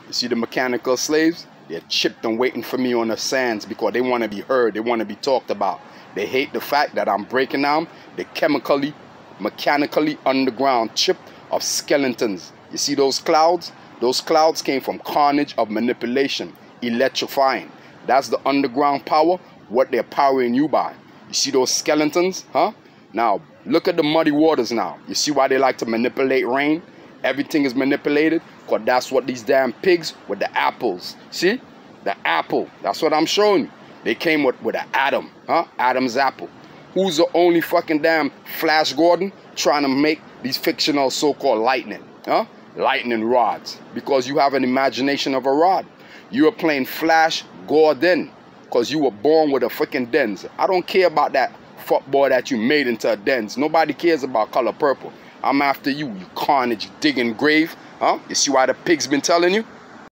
You see the mechanical slaves? They're chipped and waiting for me on the sands because they want to be heard. They want to be talked about. They hate the fact that I'm breaking down the chemically, mechanically underground chip of skeletons. You see those clouds? Those clouds came from carnage of manipulation, electrifying. That's the underground power, what they're powering you by. You see those skeletons, huh? Now, look at the muddy waters now. You see why they like to manipulate rain? Everything is manipulated because that's what these damn pigs with the apples. See? The apple. That's what I'm showing you. They came with an atom, huh? Adam's apple. Who's the only fucking damn Flash Gordon trying to make these fictional so-called lightning, huh? Lightning rods. Because you have an imagination of a rod. You are playing Flash Gordon because you were born with a freaking dens. I don't care about that fuckboy that you made into a dens. Nobody cares about color purple. I'm after you, you carnage digging grave. Huh? You see why the pigs been telling you?